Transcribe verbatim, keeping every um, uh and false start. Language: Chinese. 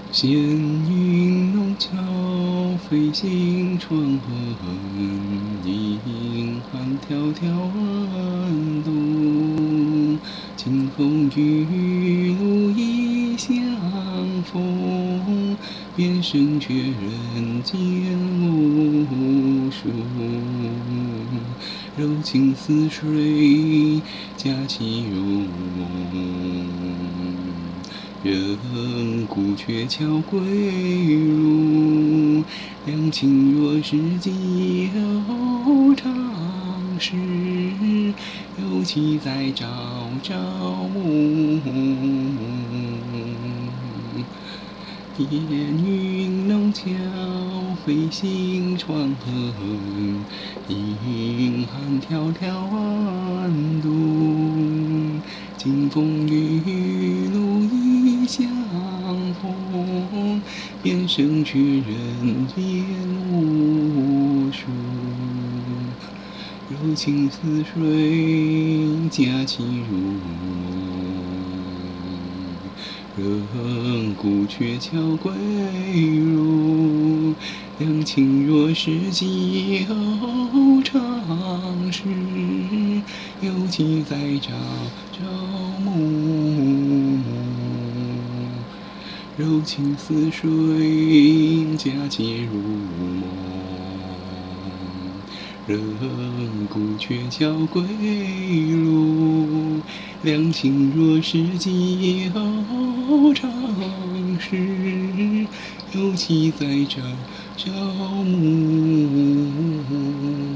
闲云弄巧，飞行窗横，银行迢迢暗渡。清风玉露一相逢，便胜却人间无数。柔情似水，佳期如梦。人孤鹊桥归路，两情若是旧常事，又岂在朝朝暮暮。烟云弄巧，飞行窗横，银行迢迢暗渡。清风玉露一相逢，便胜却人间无数。柔情似水，佳期如梦。人孤鹊桥归路，两情若是旧常事，又岂在朝朝暮暮。柔情似水，佳期如梦。人孤鹊桥归路，两情若是旧常事，又岂在朝朝暮暮。